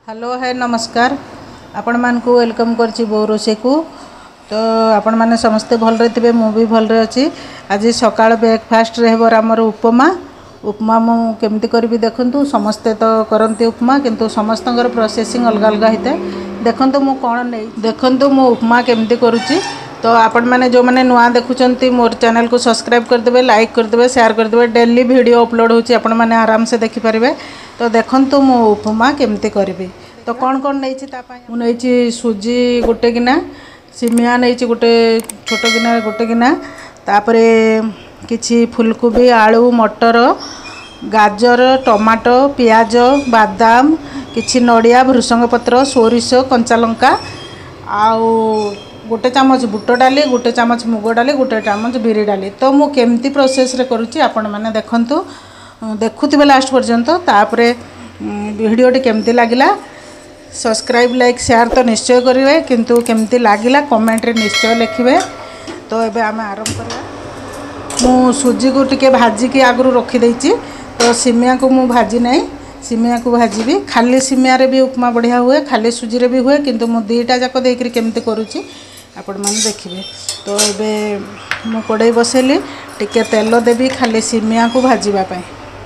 Hello है नमस्कार आपण मान को वेलकम करछि बो रोसे को। तो आपण माने समस्ते भल रे थिबे मु भी भल रे अछि। आज सकाळ ब्रेकफास्ट रे हेबर हमर उपमा उपमा मु केमति करबी देखंतु। समस्ते तो करंती उपमा किंतु समस्तंगर प्रोसेसिंग अलग अलग हिते। देखंतु मु कोन नै देखंतु मु उपमा केमति करूछि। तो आपण माने जो माने नुआ देखुचंती मोर चैनल को सब्सक्राइब कर देबे, लाइक कर देबे, शेयर कर देबे। डेली वीडियो अपलोड होछि आपण माने आराम से देखि परिबे। तो देखंतु मु उपमा केमति करबी। तो कौन कौन नहीं मुझे सुजी गोटे गिना, सिमिया नहीं गोटे छोट गिना गोटे गिना, तापर किछि फुलकोबी, आलू, मटर, गाजर, टमाटो, पियाज, बादाम, किछि नड़िया, भृषंग पत्र, सोरिष, कंचा लंका, आउ गोटे चामच बुट डाली, गोटे चामच मुग डाली, गोटे चामच बिरी डाली। तो मु केमती प्रोसेस रे करूची आपण माने देखंतु, देखुथिबे लास्ट पर्यंत। तापरे वीडियोटी केमती लागिला सब्सक्राइब, लाइक, शेयर तो निश्चय करेंगे, किंतु केमती लागिला कमेंट रे निश्चय लिखिबे। तो एबे आमे आरंभ करबा। मु सुजी को टिके भाजी की आगु रखी देछि। तो सिमिया को मु भाजी नहीं, सिमिया को भाजीबी। खाली सिमिया रे भी उपमा बढ़िया हुए, खाली सुजी रे भी हुए, किंतु मु दीटा जाक देकरी केमती करूची आपण माने देखिबे। तो एबे मु कड़ाई बसेली, टिके तेल देबी खाली सिमिया को भाजीबा पई।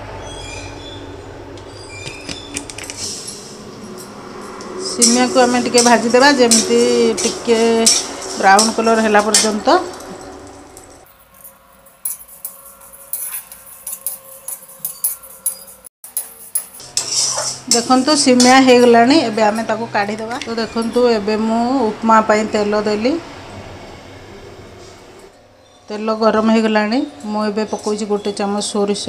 सिमिया को आम टे भाजीदेवा जमती टिके ब्राउन कलर है पर्यंत। देखंतु सिमिया हो गलानी, एबे आमे ताको काढ़ी देबा। तो देखंतु एबे मु उपमा पई तेल देली, तेल गरम हो गलानी। मु एबे पकोची गोटे चामच सोरिष।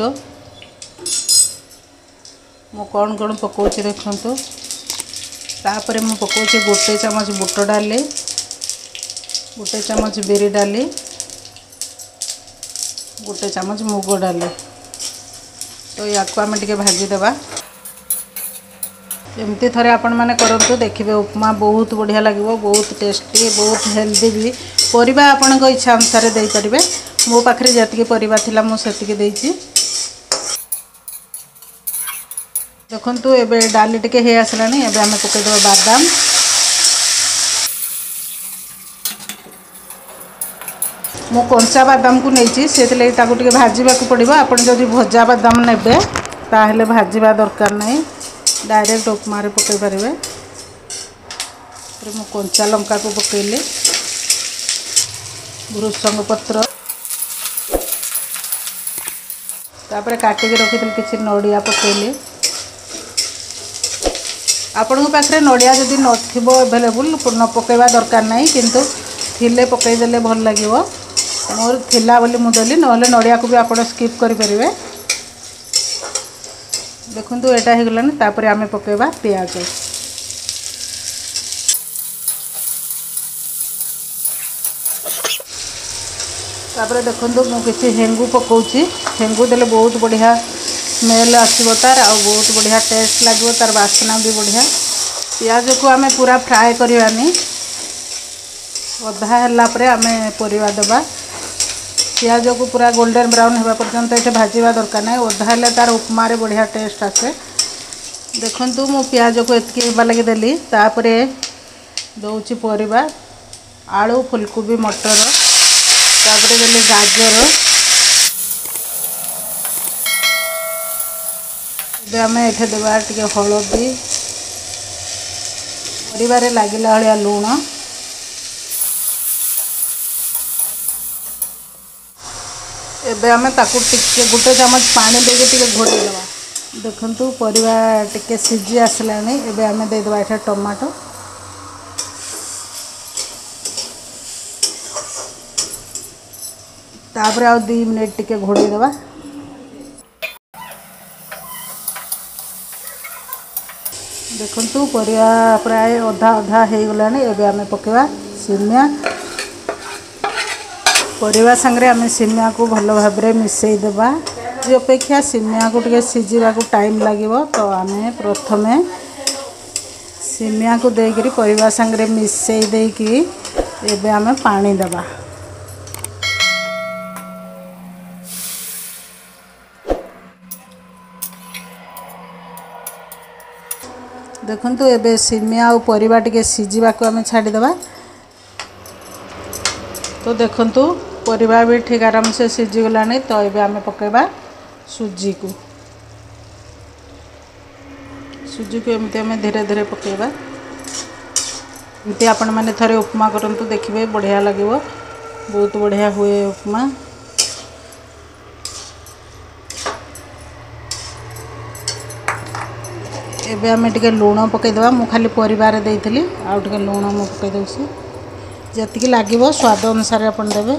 मु कौन कौन पकोची देखंतु। तापरे मु पकोची गोटे चामच बुट डाली, गोटे चामच बिरी डाली, गोटे चामच मुग डाली। तो या को आमे टिके भाजी देबा। एमती थरे आपण माने करंतु, देखिबे उपमा बहुत बढ़िया लागिवो, बहुत टेस्टी, बहुत हेल्दी भी। परिबा आपनको इच्छा अनुसार देई परिबे। मो पाखरे जतिके परिबा थिला मु सेतिके देइची। देखंतु एबे डाली टिके हे आसलानी। एबे आमे पके देबा बादाम, मो कंचा बादाम को नहींची से ताको टिके भाजीबा को पड़िबो। आपण जदि भजा बादाम नेबे ताहले भाजीबा दरकार नहीं, डायरेक्ट उपमा रे पके परिबे। मो कंचा लंका को पकेली, भृषंग पत्र, तापर काटिके रखिथिल किछि नड़िया पकेली। आपण को पाखरे नड़िया जदि नथिबो अवेलेबल न पकेबा दरकार नहीं, किंतु थिले पकई देले भल लागिवो। मोर थिला बोली मु देली, नहले नड़िया को भी आपण स्किप करि परिबे। देखंतु एटा हे गलानी। तापर आमे पकेबा पियाज। तापर देखंतु मु किछि हेंगु पकोची। हेंगु देले बहुत बढ़िया स्मेल आसीबो तार, आ बहुत बढ़िया टेस्ट लागिवो, तार वासना भी बढ़िया। पियाज को आमे पूरा फ्राए करिवानी, अधा हला परे आमे परिवा देबा। पियाज को पूरा गोल्डन ब्राउन होगा पर्यंत ये भाजवा दरकार ना, अधा हेल्ले तार उपमा रे बढ़िया टेस्ट आसे। देखंतु मु पियाज को एतकी हेबा लगी देली। तापरे दउची परिबा, आलू, फुलकोबी, मटर, तापरे देली गाजर। एबे आमे एठे देबा टिके हळदी, परिबारे लागिला हळिया लूण। एबे आमे ताकू टिके गोटे चामच पानी देके टिके घोड़ी देबा। देखंतु परिबा टिके सिझी आसलानी। एबे आमे दे देबा एठा टमाटो, तापरे आ 2 मिनिट टिके घोड़ी देबा। देखंतु परिबा प्राय अधा अधा हे गलानी। एबे आमे पकेबा सिमिया। परिबा संगरे आमे सिमिया को भलो भाबरे मिसई देबा। जे अपेक्षा सिमिया को टिके सिझीबा को टाइम लागिवो। तो आमे प्रथमे सिमिया को देकरी परिबा संगरे मिसई देकी एबे आमे पानी देबा। देखंतु एबे सिमिया और परिबा टिके सिजिबा को आमे छाडी देबा। तो देखंतु परिबा भी ठीक आराम से सिजी गलानी। तो एबे आमे पकेबा सुजी को। सुजी को एमती आमे धीरे धीरे पकेबा। एमती आपण माने थरे उपमा करंतु देखिबे बढ़िया लागिवो। बहुत बढ़िया हुए उपमा। एबे आमे टिके लूण पकई देबा। मु खाली परिवार देइथली आउ टिके लूण मु पकई दउसी। जतिकी लागिवो स्वाद अनुसार आपण देबे।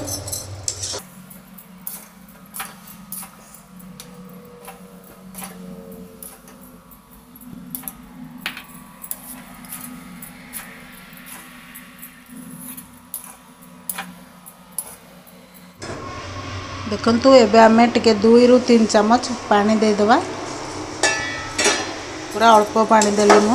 देखंतु एबे आमे टिके 2 रु 3 चम्मच पानी दे देबा। पूरा अल्प पानी देली मु।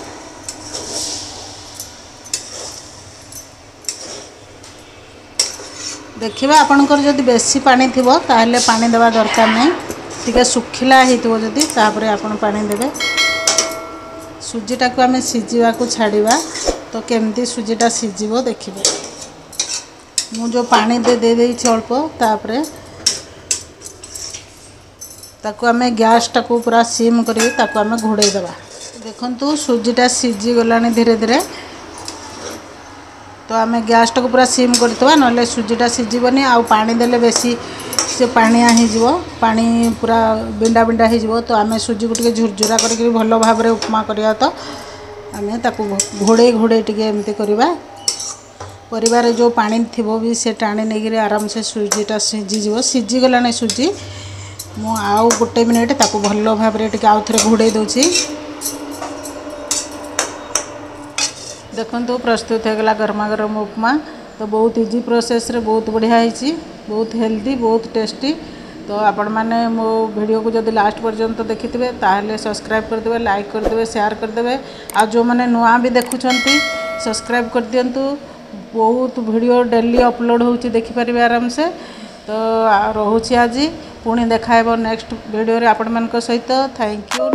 देखिबा आपनकर जदि बेसी पानी थिबो ताहले पानी देबा दरकार नै। टिके सुखिला हेतिबो जदि तापरे आपन पानी देबे। सुजीटा को आमे सिजीबा को छाडीबा। तो केमती सुजीटा सिजीबो देखिबे। मु जो पानी दे देइछि अल्प तापरे ताको आमे गैस टाको पूरा सिम करी ताको आमे घोड़े देबा। देखंतु सुजीटा सिजी गलानी धीरे धीरे। तो आमे गैस टाको पूरा सिम करतबा नले सुजीटा सिजीबनी। आ पानी देले बेसी से पानिया ही जीवो। पानी पूरा बिंडा बिंडा ही जीवो। तो आमे सुजी को टिके झुरझुरा करके भलो भाबरे उपमा करिया। तो आमे ताको घोड़े घोड़े टिके एमती करबा। परिवार जो पानी थिबो भी से टाणी नेगिरे आराम से सुजीटा सिजी जीवो। सिजी गलानी सुजी। मु आउ गोटे मिनिट ताको भलो भाबरे टिके आउ थरे घोड़े दउछि। देखंतु प्रस्तुत हो गला गरमा गरम उपमा। तो बहुत इजी प्रोसेस रे बहुत बढ़िया हिची। बहुत हेल्दी बहुत टेस्टी। तो आपण माने मो वीडियो को जदि लास्ट पर्यंत देखिथिबे ताहले सब्सक्राइब कर देबे, लाइक कर देबे, शेयर कर देबे। आ जो माने नुआ भी देखुछंती सब्सक्राइब कर दियंतु। बहुत वीडियो डेली अपलोड होउची देखि परिबे आराम से। तो रहूची आज पुणी देखा नेक्स्ट वीडियो रे आपण मान सहित। Thank you.